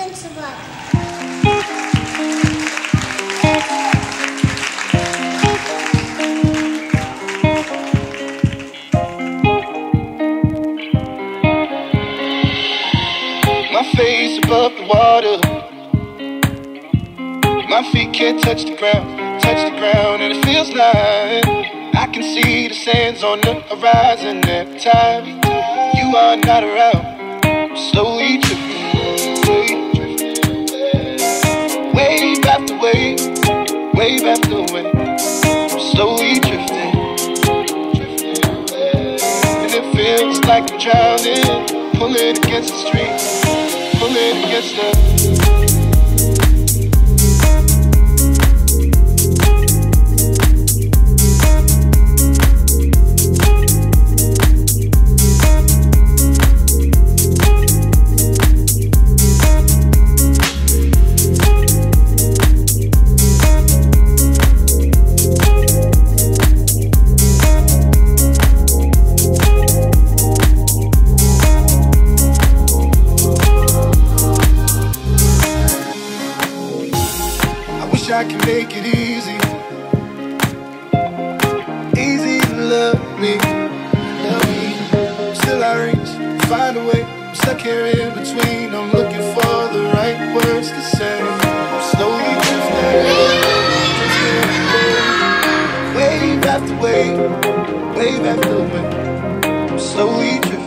My face above the water, my feet can't touch the ground, and it feels like I can see the sands on the horizon every time you are not around. I'm slowly drifting away, wave after wave, wave after wave. I'm slowly drifting, and it feels like I'm drowning, pulling against the street, pulling against the. I can make it easy, easy to love me, Still I reach, find a way, I'm stuck here in between. I'm looking for the right words to say. I'm slowly drifting, wave after wave, wave after wave. I'm slowly drifting.